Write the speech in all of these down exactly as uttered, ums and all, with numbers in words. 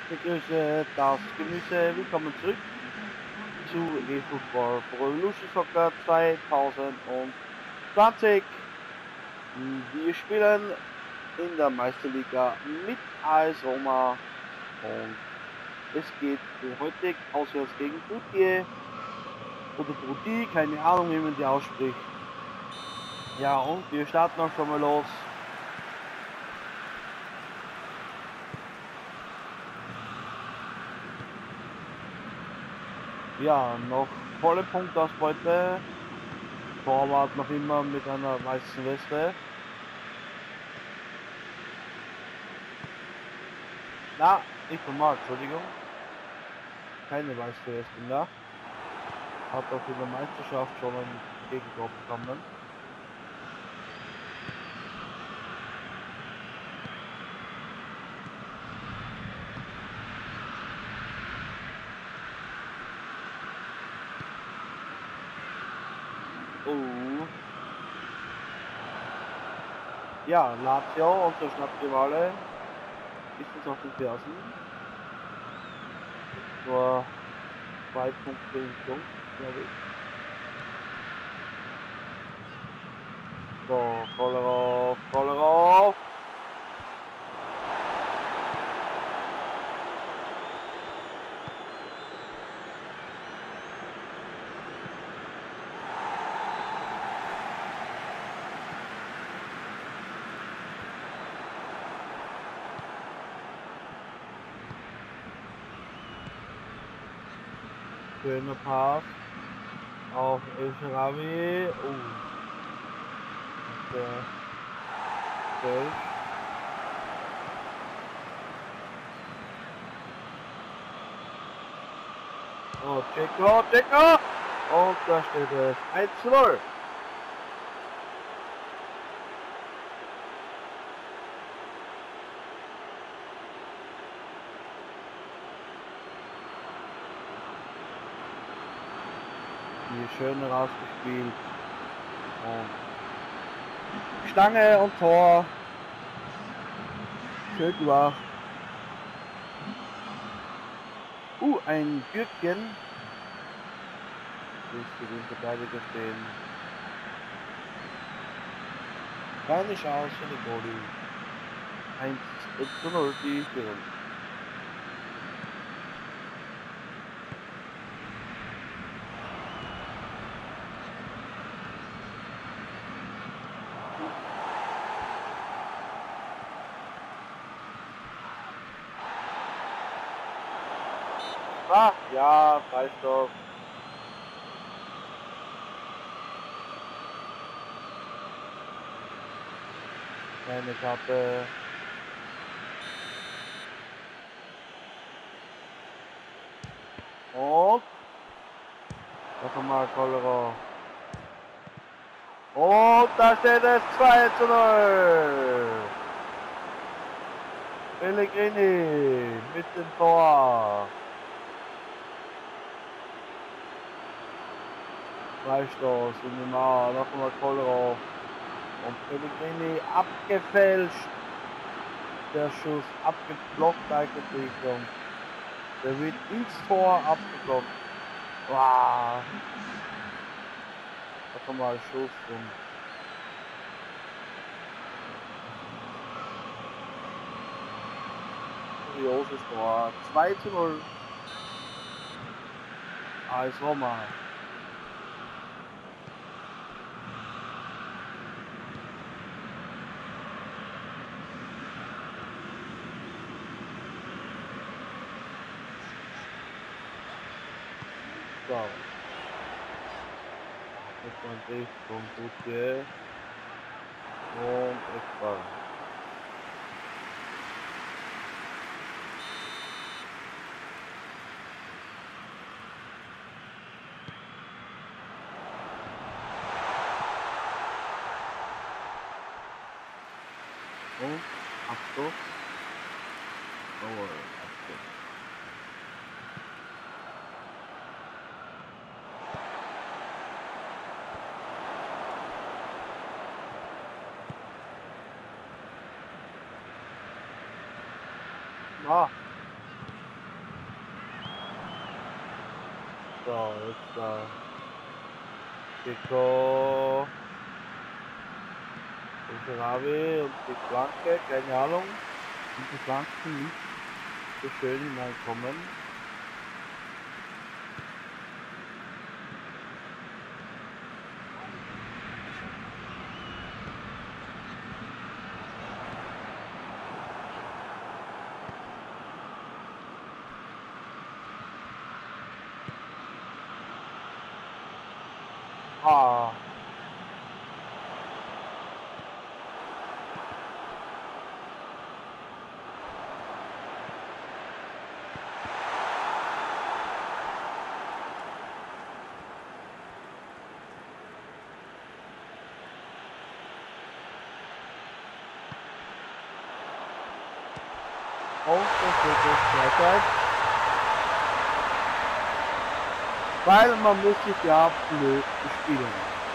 Begrüße das Gemüse. Willkommen zurück zu eFootball Pro Evolution Soccer zweitausendzwanzig. Wir spielen in der Meisterliga mit A S Roma und es geht heute auswärts gegen Brutier oder Bruti, keine Ahnung wie man die ausspricht. Ja, und wir starten auch schon mal los. Ja, noch volle Punktausbeute. Torwart noch immer mit einer weißen Weste. Na, nicht normal, Entschuldigung. Keine weiße Weste mehr. Hat auch in der Meisterschaft schon einen Gegentor bekommen. Oh. Ja, Lazio, unser Stadtrivale, ist uns auf den Fersen. Nur zwei Punkte in Punkt, glaube ich. So, Kolarov, Kolarov. Schöner Pass auf El Shaarawy. Oh. Der Feld. Oh, Checo, Checo! Und da steht es eins zu null. Hier schön rausgespielt. Und Stange und Tor. Schön gemacht. Uh, ein Gürkchen. Das für den Verteidiger stehen. Keine Chance für den Goalie. eins zu null die Führung. Ah, ja, Freistoß. Keine Karte. Und noch einmal Kolarov. Und da steht es zwei zu null. Pellegrini mit dem Tor. Freistoß in die Mauer, noch einmal Kolarov. Und Pellegrini abgefälscht. Der Schuss abgeblockt eigentlich. Und der wird ins Tor abgeblockt. Wow. Noch einmal Schuss und kurioses Tor. zwei zu null. A S Roma. So. Jetzt mal Drift von Brutier. Und Eckball. Und Abstoß. Oh, Abstoß. Ah, So, jetzt da. Pico. Ravi und die Flanke, keine Ahnung. Und die Flanken nicht so schön hineinkommen. Ah. Und das wird jetzt Freizeit. Weil man muss sich ja blöd spielen.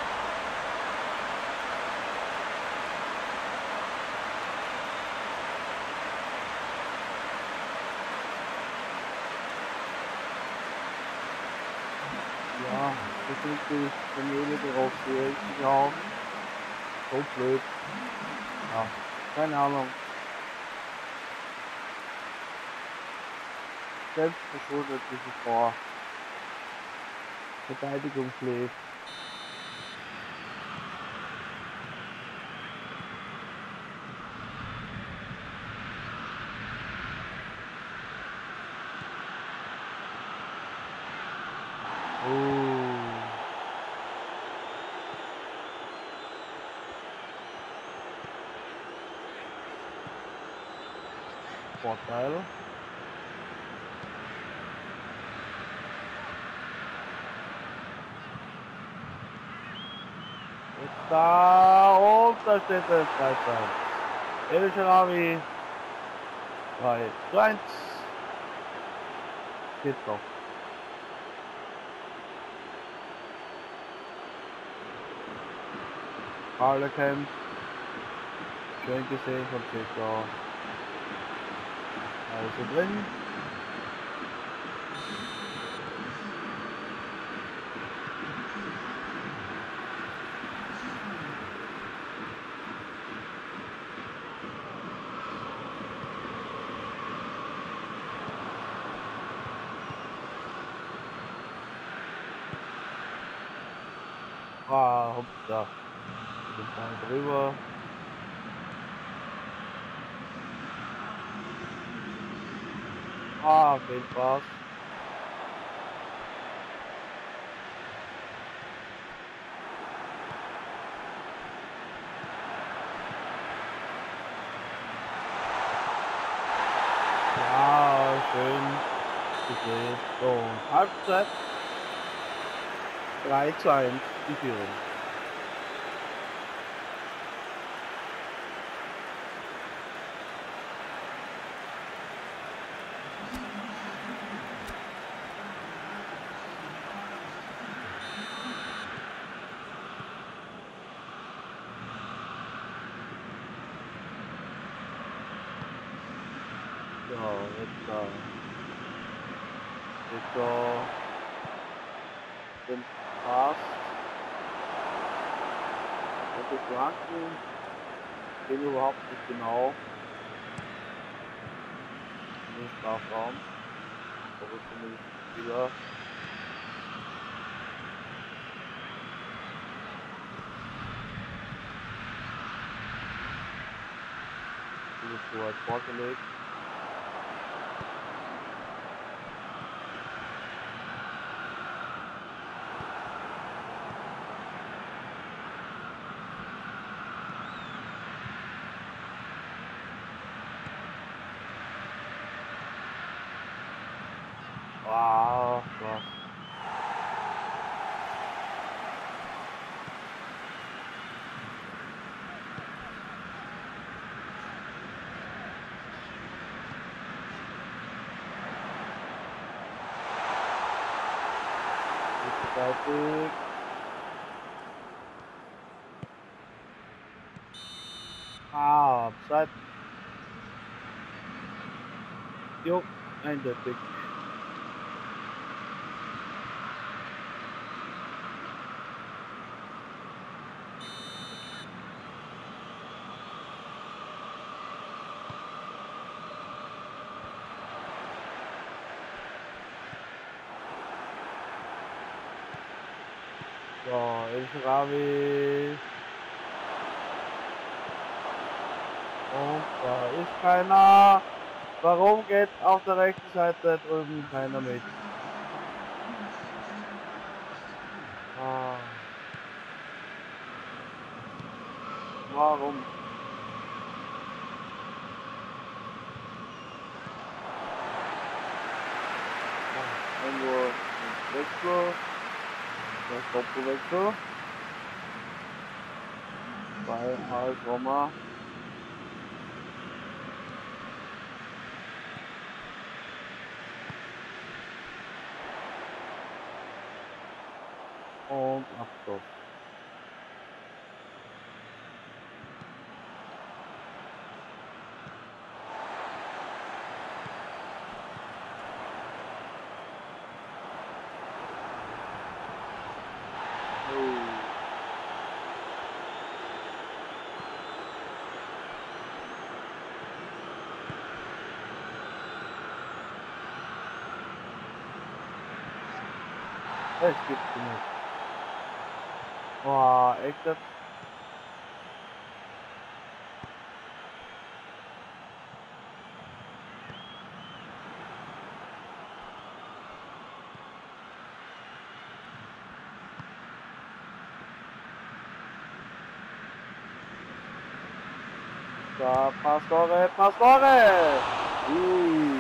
Ja, das sind die Kanäle, die rausgehen, die haben. So blöd. Ja, keine Ahnung. Selbst verschuldet dieses Tor. Verteidigung schläft. Oh. Vorteil. Jetzt da und da steht es Freizeit. El Shaarawy. drei zu eins. Geht doch. Harlequin. Schön gesehen von Pico. Also drin. Ah, hopp, da. Den Ball drüber. Ah, Fehlpass. Ja, schön gesehen. So, und Halbzeit. drei zu eins, die Führung. So, jetzt da. Pico. Den Pass. Und die Flanken gehen überhaupt nicht genau in den Strafraum. Aber zumindest Spieler. Dieses Tor hat vorgelegt. Wow, krass. Fertig. Ah, Abseits. Jo, eindeutig. So, El Ravi. Und da ist keiner. Warum geht auf der rechten Seite drüben keiner mit? Ah. Warum? Irgendwo ein Wechsel. Das Doppelwechsel. Bei Harald Roma. Und Abstoß. Es gibt nicht. Boah, echt das? Da, Pastore, Pastore! Uh.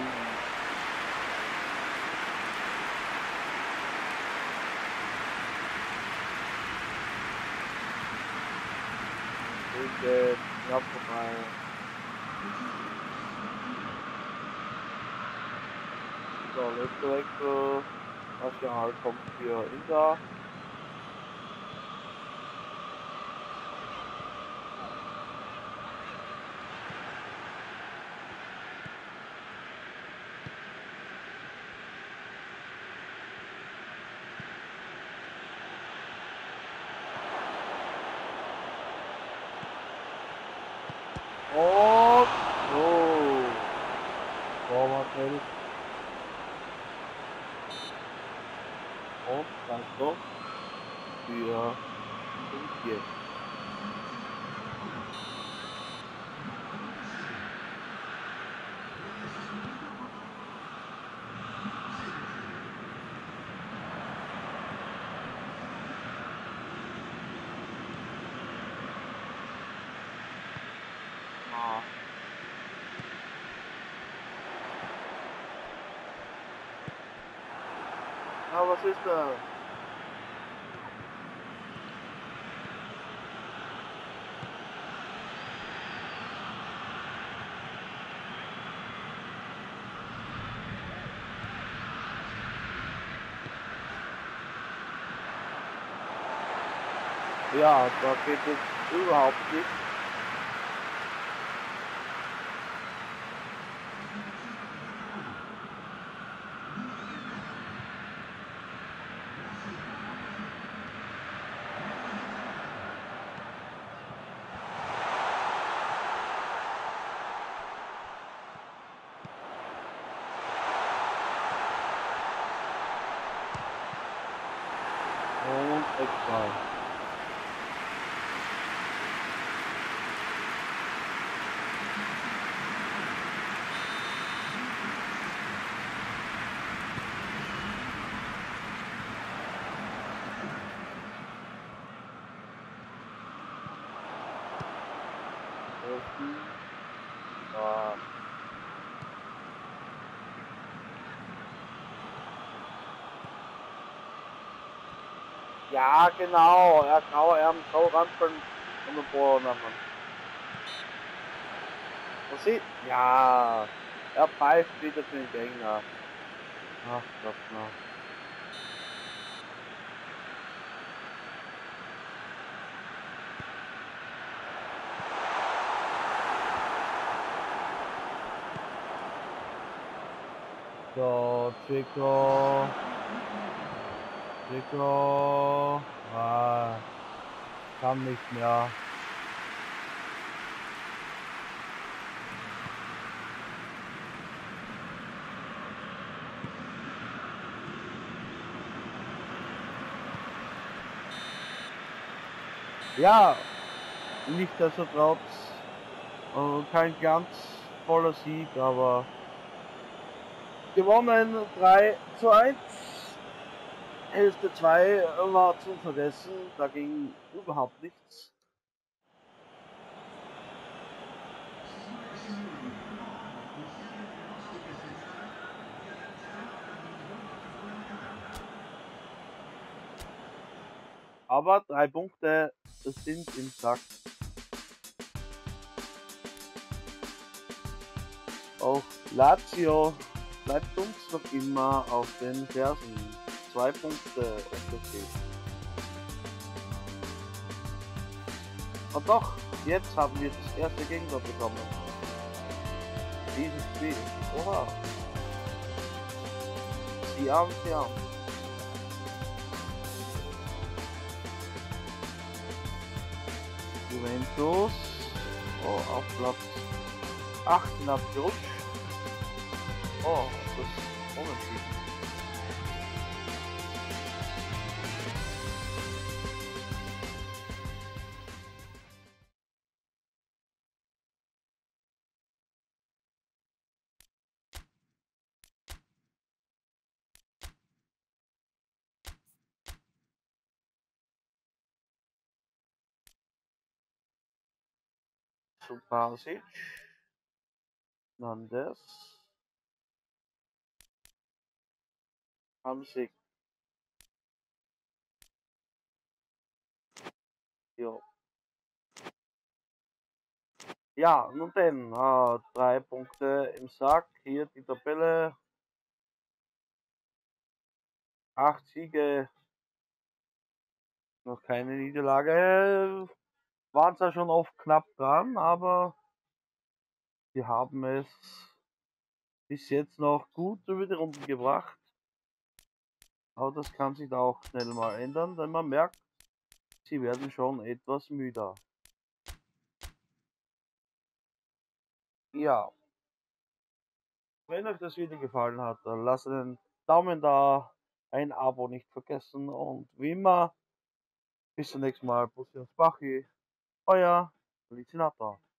Okay, knapp vorbei. So, letzter Wechsel. Martial kommt für Inter. Und so. Torwartfeld. Und dann doch für Punkt. Ah. Ah, was ist da? Ja, da geht es überhaupt nicht. Und Eckball. Ja. Ja, genau. Ja, grau, er hat grau Rampeln und den Bohren haben. Was sieht? Ja. Er pfeift wieder für den Gegner. Ach Gott, no. So, Chico. Chico. Ah, kann nicht mehr. Ja, nichtsdestotrotz äh, kein ganz voller Sieg, aber gewonnen drei zu eins. Hälfte zwei war zum Vergessen, da ging überhaupt nichts. Aber drei Punkte sind im Sack. Auch Lazio bleibt uns noch immer auf den Fersen. Zwei Punkte Unterschied. Und doch, jetzt haben wir das erste Gegentor bekommen. Dieses Spiel. Oha. Siam, Siam. Juventus. Oh, auf Platz acht abgerutscht. Oh, das ist unentschieden. Subasic. Nandes. Hamsik. Jo. Ja, nun denn, äh, drei Punkte im Sack. Hier die Tabelle. Acht Siege. Noch keine Niederlage. Waren zwar schon oft knapp dran, aber wir haben es bis jetzt noch gut über die Runden gebracht. Aber das kann sich auch schnell mal ändern, denn man merkt, sie werden schon etwas müder. Ja, wenn euch das Video gefallen hat, dann lasst einen Daumen da, ein Abo nicht vergessen und wie immer, bis zum nächsten Mal. Bussi und Bachi, euer Lizinator.